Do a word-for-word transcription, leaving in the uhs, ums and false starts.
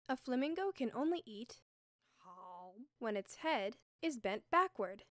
A flamingo can only eat when its head is bent backward.